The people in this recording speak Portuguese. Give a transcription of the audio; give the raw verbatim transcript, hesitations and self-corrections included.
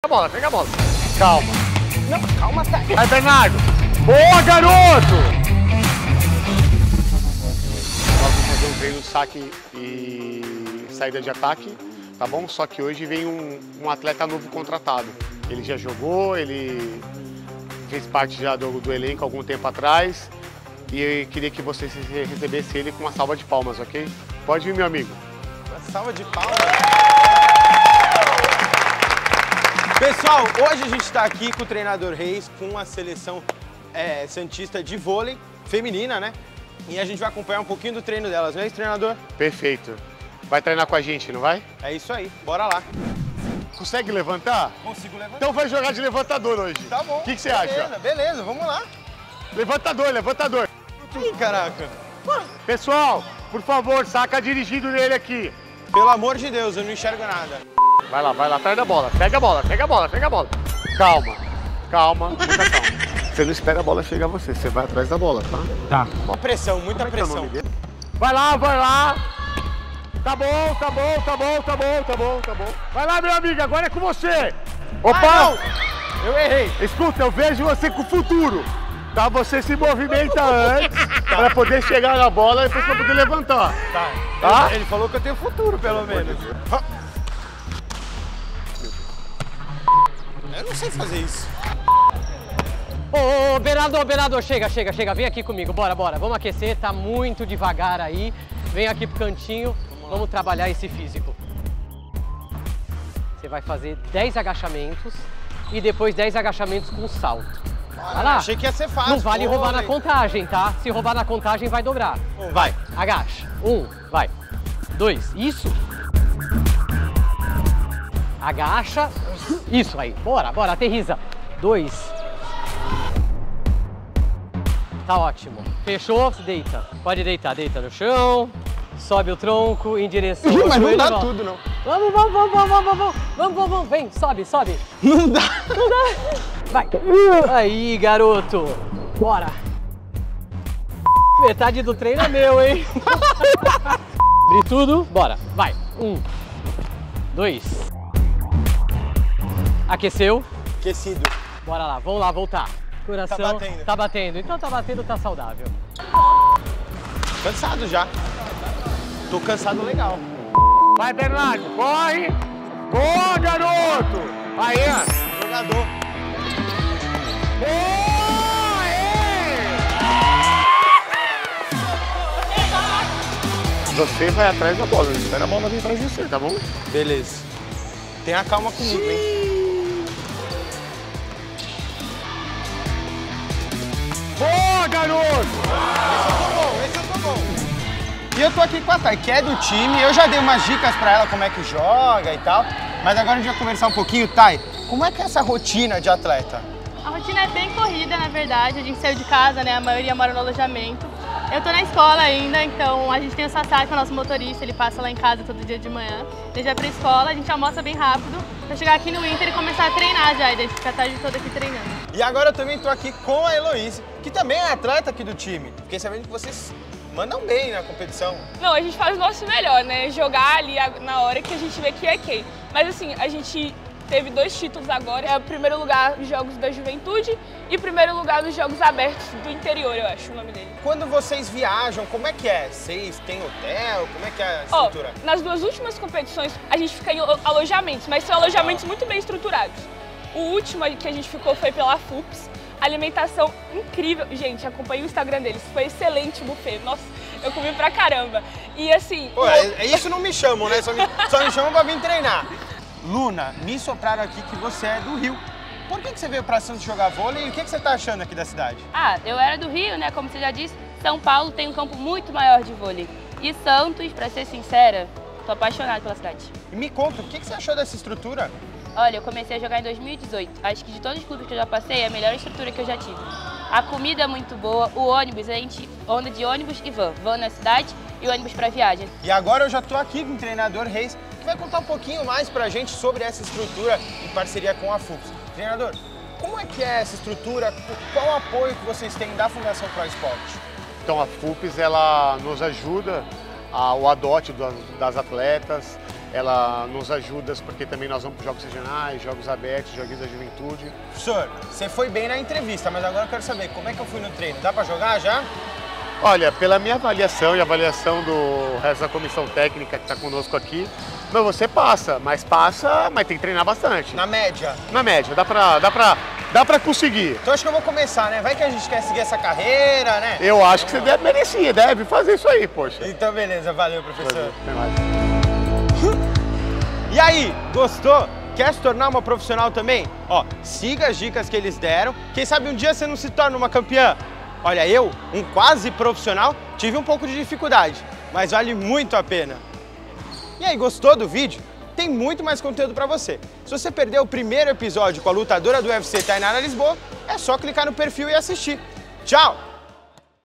a bola, pega a bola. Calma. Não, calma, tá. Vai, Bernardo. Boa, garoto! Nós vamos fazer um treino de saque e saída de ataque, tá bom? Só que hoje vem um, um atleta novo contratado. Ele já jogou, ele fez parte já do, do elenco algum tempo atrás. E eu queria que você recebesse ele com uma salva de palmas, ok? Pode vir, meu amigo. Uma salva de palmas. Pessoal, hoje a gente está aqui com o treinador Reis, com a seleção é, santista de vôlei feminina, né? E a gente vai acompanhar um pouquinho do treino delas, não é isso, treinador? Perfeito. Vai treinar com a gente, não vai? É isso aí, bora lá. Consegue levantar? Consigo levantar. Então vai jogar de levantador hoje. Tá bom. O que, que você beleza, acha? Beleza, vamos lá. Levantador, levantador. Ih, caraca. Pessoal, por favor, saca dirigido nele aqui. Pelo amor de Deus, eu não enxergo nada. Vai lá, vai lá atrás da bola. Pega a bola, pega a bola, pega a bola. Calma, calma, muita calma. Você não espera a bola chegar a você, você vai atrás da bola, tá? Tá. Muita pressão, muita Como é que é o pressão. nome dele? Vai lá, vai lá. Tá bom, tá bom, tá bom, tá bom, tá bom, tá bom. Vai lá, meu amigo, agora é com você. Opa! Ah, não. Eu errei. Escuta, eu vejo você com o futuro. Tá? Você se movimenta antes para poder chegar na bola e depois para poder levantar. Tá. Tá? Ele, ele falou que eu tenho futuro, pelo menos. Eu não sei fazer isso. Ô, ô, Bernardo, Bernardo, chega, chega, chega. Vem aqui comigo, bora, bora. Vamos aquecer, tá muito devagar aí. Vem aqui pro cantinho, vamos, vamos trabalhar esse físico. Você vai fazer dez agachamentos e depois dez agachamentos com salto. Vai lá. Achei que ia ser fácil. Não vale Pô, roubar na véio. contagem, tá? Se roubar na contagem, vai dobrar. Vai. Agacha. Um, vai. Dois, isso. Agacha. Isso aí. Bora, bora, aterriza. Dois. Tá ótimo. Fechou? Deita. Pode deitar. Deita no chão. Sobe o tronco em direção ao Mas não joelho, dá ó. tudo, não. Vamos, vamos, vamos, vamos, vamos, vamos, vamos, vamos, vamos. Vem, sobe, sobe. Não dá. Não dá. Vai. Aí, garoto. Bora. Metade do treino é meu, hein? Abre tudo. Bora. Vai. Um. Dois. Aqueceu. Aquecido. Bora lá. Vamos lá, voltar. Coração. Tá batendo. Tá batendo. Então tá batendo, tá saudável. Cansado já. Tô cansado legal. Vai, Bernardo, corre! Boa, garoto! Aí, ó. Jogador. Boa! Você vai atrás da bola, não espera a bola vir atrás de você, tá bom? Beleza. Tenha calma comigo, hein? Boa, garoto! Esse eu tô bom, esse eu tô bom. E eu tô aqui com a Thay, que é do time. Eu já dei umas dicas pra ela como é que joga e tal. Mas agora a gente vai conversar um pouquinho. Thay, como é que é essa rotina de atleta? A rotina é bem corrida, na verdade. A gente saiu de casa, né? A maioria mora no alojamento. Eu tô na escola ainda, então a gente tem o Sassá, que é o nosso motorista. Ele passa lá em casa todo dia de manhã. Ele vai pra escola, a gente almoça bem rápido pra chegar aqui no Inter e começar a treinar já. E daí fica a tarde toda aqui treinando. E agora eu também tô aqui com a Heloíse, que também é atleta aqui do time. Fiquei sabendo que vocês mandam bem na competição. Não, a gente faz o nosso melhor, né? Jogar ali na hora que a gente vê que é quem. Mas assim, a gente teve dois títulos agora. É o primeiro lugar nos Jogos da Juventude e o primeiro lugar nos Jogos Abertos do Interior, eu acho o nome dele. Quando vocês viajam, como é que é? Vocês têm hotel? Como é que é a estrutura? Ó, nas duas últimas competições, a gente fica em alojamentos, mas são alojamentos muito bem estruturados. O último que a gente ficou foi pela F U P S. Alimentação incrível. Gente, acompanhei o Instagram deles. Foi excelente o buffet. Nossa, eu comi pra caramba. E assim... Pô, é, é isso não me chamam, né? Só me, só me chamam pra vir treinar. Luna, me sopraram aqui que você é do Rio. Por que, que você veio pra Santos jogar vôlei e o que, que você tá achando aqui da cidade? Ah, eu era do Rio, né? Como você já disse, São Paulo tem um campo muito maior de vôlei. E Santos, pra ser sincera, tô apaixonada pela cidade. E me conta, o que, que você achou dessa estrutura? Olha, eu comecei a jogar em dois mil e dezoito. Acho que de todos os clubes que eu já passei, é a melhor estrutura que eu já tive. A comida é muito boa, o ônibus, a gente anda de ônibus e van. Van na cidade e ônibus pra viagem. E agora eu já tô aqui com o treinador Reis, que vai contar um pouquinho mais pra gente sobre essa estrutura em parceria com a F U P S. Treinador, como é que é essa estrutura? Qual o apoio que vocês têm da Fundação Pro Esporte? Então a F U P S ela nos ajuda ao adote das, das atletas, ela nos ajuda, porque também nós vamos para jogos regionais, jogos abertos, jogos da juventude. Professor, você foi bem na entrevista, mas agora eu quero saber, como é que eu fui no treino? Dá para jogar já? Olha, pela minha avaliação e avaliação do resto da comissão técnica que está conosco aqui, não, você passa, mas passa, mas tem que treinar bastante. Na média? Na média, dá pra, dá pra, dá pra conseguir. Então acho que eu vou começar, né? Vai que a gente quer seguir essa carreira, né? Eu acho que você deve merecer, deve fazer isso aí, poxa. Então beleza, valeu, professor. Tem mais. E aí, gostou? Quer se tornar uma profissional também? Ó, siga as dicas que eles deram. Quem sabe um dia você não se torna uma campeã. Olha, eu, um quase profissional, tive um pouco de dificuldade, mas vale muito a pena. E aí, gostou do vídeo? Tem muito mais conteúdo pra você. Se você perdeu o primeiro episódio com a lutadora do U F C, Tainara Lisboa, é só clicar no perfil e assistir. Tchau!